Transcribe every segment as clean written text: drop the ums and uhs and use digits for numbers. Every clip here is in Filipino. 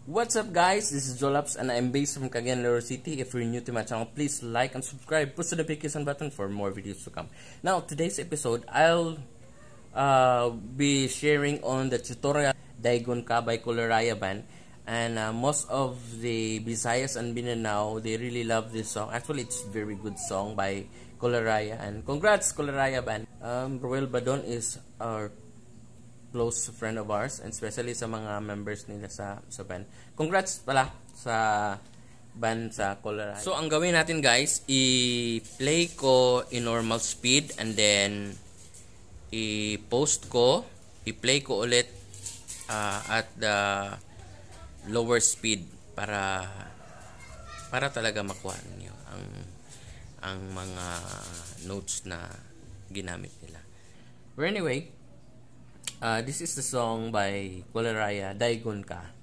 What's up guys, this is Jolaps and I'm based from Cagayan de Oro City. If you're new to my channel, please like and subscribe. Push the notification button for more videos to come. Now, today's episode, I'll be sharing on the tutorial Daigon Ka by Coleraya Band. And most of the Visayas and Mindanao, they really love this song. Actually, it's a very good song by Coleraya. And congrats Coleraya Band. Roel Badon is our close friend of ours, and especially sa mga members nila sa band. Congrats pala sa band sa Coleraya. So, ang gawin natin guys, i-play ko in normal speed and then i-post ko, i-play ko ulit at the lower speed para talaga makuha niyo ang mga notes na ginamit nila. But anyway, this is the song by Coleraya, Daigon Ka.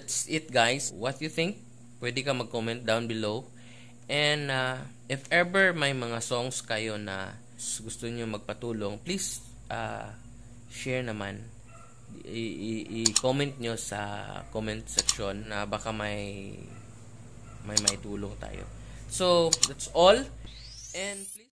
that's it guys. What you think? Pwede ka mag-comment down below. And if ever may mga songs kayo na gusto niyo magpatulong, please share naman. I-comment nyo sa comment section na baka may tulong tayo. So, that's all. And please